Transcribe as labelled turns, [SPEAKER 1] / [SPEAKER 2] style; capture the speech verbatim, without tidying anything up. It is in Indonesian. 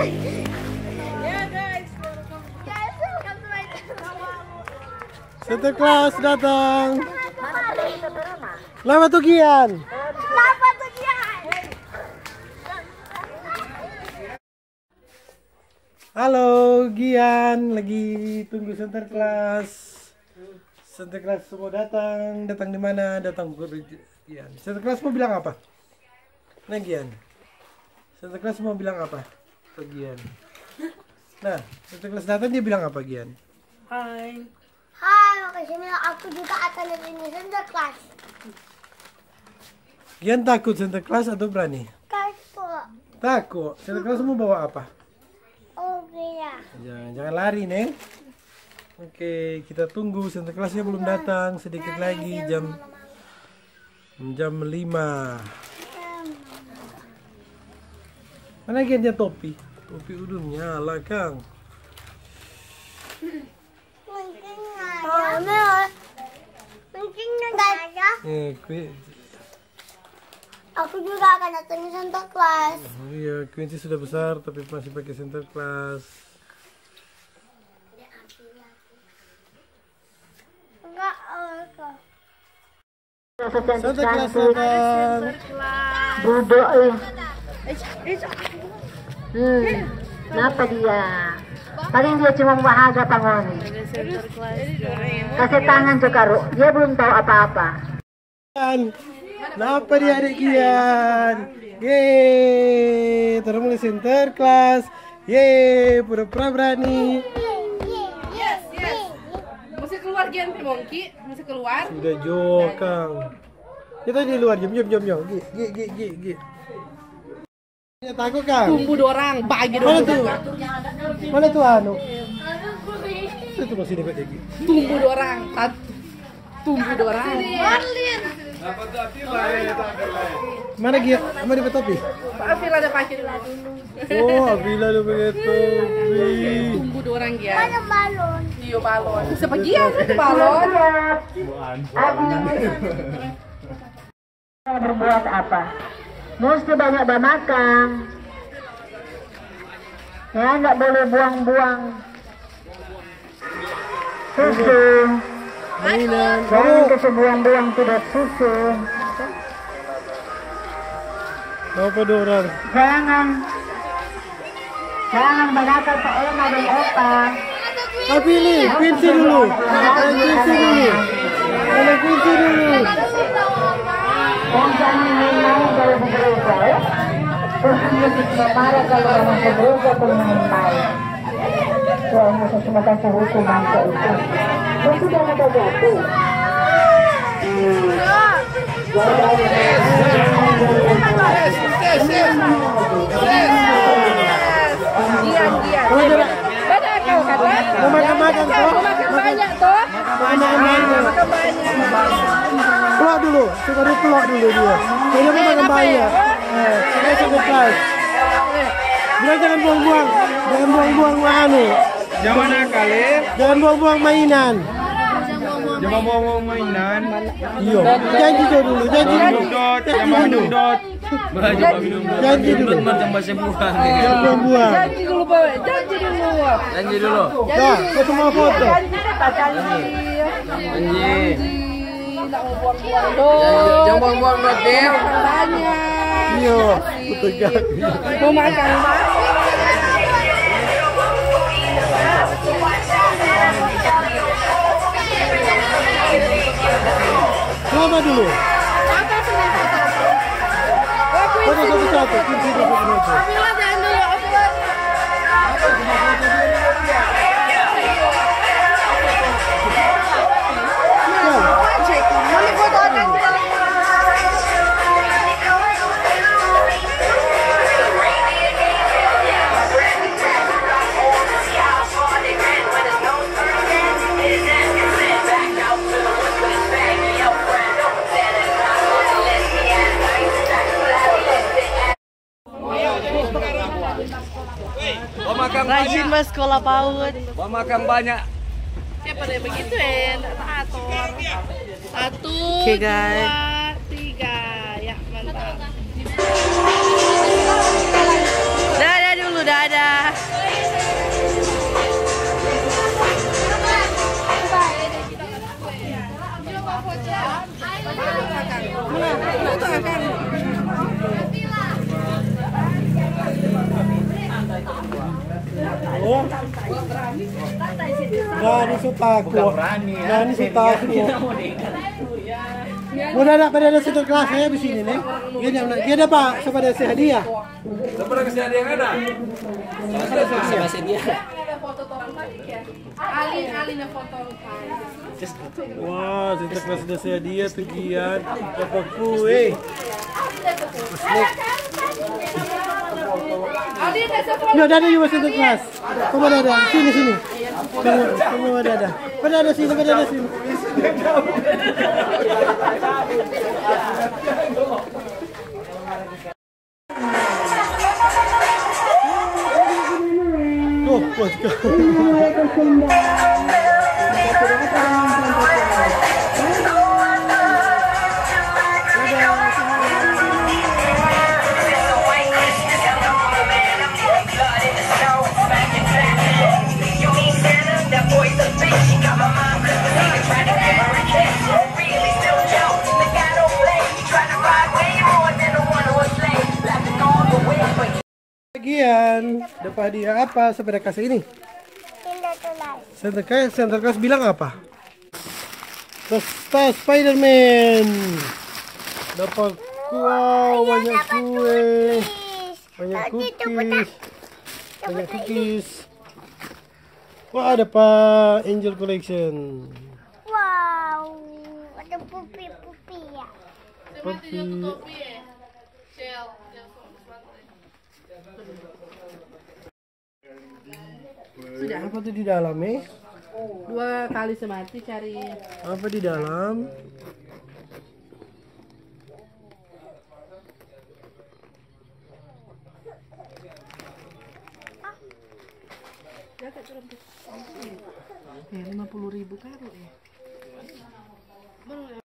[SPEAKER 1] Santa Claus datang. Lama tuh Gian.
[SPEAKER 2] Lama tuh Gian.
[SPEAKER 1] Halo Gian, lagi tunggu Santa Claus. Santa Claus semua datang. Datang di mana? Datang ke Gian. Santa Claus mau bilang apa? Nah Gian. Santa Claus mau bilang apa? Ke Gian. Nah, Santa Claus datang dia bilang apa Gian?
[SPEAKER 3] Hai.
[SPEAKER 2] Hai, makasih bilang aku juga akan datangin Santa Claus.
[SPEAKER 1] Gian takut Santa Claus atau berani?
[SPEAKER 2] Takut.
[SPEAKER 1] Takut. Santa Claus mau bawa apa?
[SPEAKER 2] Oh iya.
[SPEAKER 1] Jangan, jangan lari nih. Oke, kita tunggu Santa Clausnya belum datang. Sedikit lagi jam jam lima. Mana Gian dia topi? Topi udah nyala Kang.
[SPEAKER 2] Mungkin ada. Mungkin ada.
[SPEAKER 1] Eh, kue.
[SPEAKER 2] Aku juga akan datangin Santa Claus.
[SPEAKER 1] Oh iya, Quincy sudah besar tapi masih pakai Santa Claus.
[SPEAKER 2] Enggak, enggak.
[SPEAKER 1] Santa Claus datang.
[SPEAKER 4] Duduk eh. Hmm, kenapa dia? Paling dia cuma bahagia pangoni. Kasih tangan juga, Ru. Dia belum tahu apa-apa.
[SPEAKER 1] Kenapa dia adik Gian? Yeay, terus mulai Santa Claus. Yeay, pura-pura berani.
[SPEAKER 3] Yes, yes. Mesti keluar Gian Mongki, mesti keluar.
[SPEAKER 1] Sudah jo Kang. Kita di luar, jom jom jom jom. Gi gi gi gi gi. Ya takut Kang.
[SPEAKER 3] Tumbuh dorang, bagi
[SPEAKER 1] Mana
[SPEAKER 3] dong.
[SPEAKER 1] tuh? Mana tuh anu? Itu masih dekat lagi.
[SPEAKER 3] Tumbuh dorang, tat. Tumbuh dorang.
[SPEAKER 1] Mana Gia? Mana dapat topi?
[SPEAKER 3] Pak Afil ada pakai dulu.
[SPEAKER 1] Oh, Abila udah pakai topi.
[SPEAKER 3] Tumbuh dorang Gian.
[SPEAKER 2] Ada balon.
[SPEAKER 3] Iyo balon. Bisa pergi ya itu balon.
[SPEAKER 4] Berbuat apa? Mesti banyak makan. Ya, nggak boleh buang-buang susu.
[SPEAKER 1] Mainan.
[SPEAKER 4] Jangan kasih buang-buang tidak susu.
[SPEAKER 1] Apa dorang?
[SPEAKER 4] Jangan Jangan menakal Pak Oma dan Opa.
[SPEAKER 1] Tapi ini, Quincy dulu. Ada Quincy dulu. Ada Quincy dulu.
[SPEAKER 4] Dan jangan main-main kalau bekerja ya. Terus dia bisa marah kalau orang bekerja pun main-main. Soalnya sesuatu kasih hukuman ke itu. Dan sudah ada jatuh.
[SPEAKER 3] Gian, Gian. Beda kau kan?
[SPEAKER 1] Mau makan-makan toh?
[SPEAKER 3] Makan banyak toh?
[SPEAKER 1] Makan-makan.
[SPEAKER 3] Makan banyak.
[SPEAKER 1] Pelok dulu, baru pelok dulu dia. Dia mau makan banyak. Eh, kita Santa Claus. Bilang jangan buang-buang, jangan buang-buang anu.
[SPEAKER 5] Jangan nakal eh.
[SPEAKER 1] Jangan buang-buang mainan.
[SPEAKER 5] Jangan buang-buang mainan.
[SPEAKER 1] Iya, janji tuh dulu, janji dulu.
[SPEAKER 5] Dot, jangan minum dot.
[SPEAKER 1] Janji dulu.
[SPEAKER 5] Macam bahasa buang.
[SPEAKER 1] Jangan buang-buang.
[SPEAKER 3] Janji dulu, Pak. Janji dulu.
[SPEAKER 5] Janji dulu.
[SPEAKER 1] Dah, foto mau foto.
[SPEAKER 3] Janji, tak janji.
[SPEAKER 5] Janji.
[SPEAKER 3] Tak mau buang-buang dong.
[SPEAKER 5] Jangan buang-buang dot deh.
[SPEAKER 3] Makan banyak.
[SPEAKER 1] Iya, tegak.
[SPEAKER 3] Mau makan banyak.
[SPEAKER 1] Lama dulu. Foto satu-satu, kunci dulu foto.
[SPEAKER 3] Ambil aja dulu, ambil aja. Cek, mana foto aja. Rajin mas sekolah PAUD.
[SPEAKER 5] Mau makan banyak.
[SPEAKER 3] Siapa deh begitu ya? Nggak atur. Satu,
[SPEAKER 6] Oke, guys.
[SPEAKER 3] dua, tiga. Ya mantap.
[SPEAKER 6] Dadah dulu, dadah.
[SPEAKER 1] takut. Nah, ini saya takut. Udah ada pada ada satu kelas saya di sini nih. Gini, gini Pak, sama ada hadiah.
[SPEAKER 5] Siapa yang kasih hadiah yang ada? Masih dia.
[SPEAKER 3] Ada foto orang panik ya. Alin, Alin ada foto.
[SPEAKER 1] Wah, satu kelas ada hadiah tujuan. Dapat kue.
[SPEAKER 3] Alin ada foto.
[SPEAKER 1] Ya, ada juga satu kelas. Kamu ada ada sini sini. Kamu kamu ada ada. Pada ada sini, pada ada sini. Oh, let's go. Bagian dapat hadiah apa sepeda kasih ini? Santa Claus, Santa Claus bilang apa? Pesta Spiderman. Dapat wow, banyak kue, banyak cookies, banyak cookies. Wah, ada Pak Angel Collection.
[SPEAKER 2] Wow, ada pupi-pupi ya.
[SPEAKER 1] Pupi. Sudah apa tuh di dalam eh?
[SPEAKER 3] Dua kali semati cari.
[SPEAKER 1] Apa di dalam?
[SPEAKER 3] Ya, lima puluh ribu karo ya.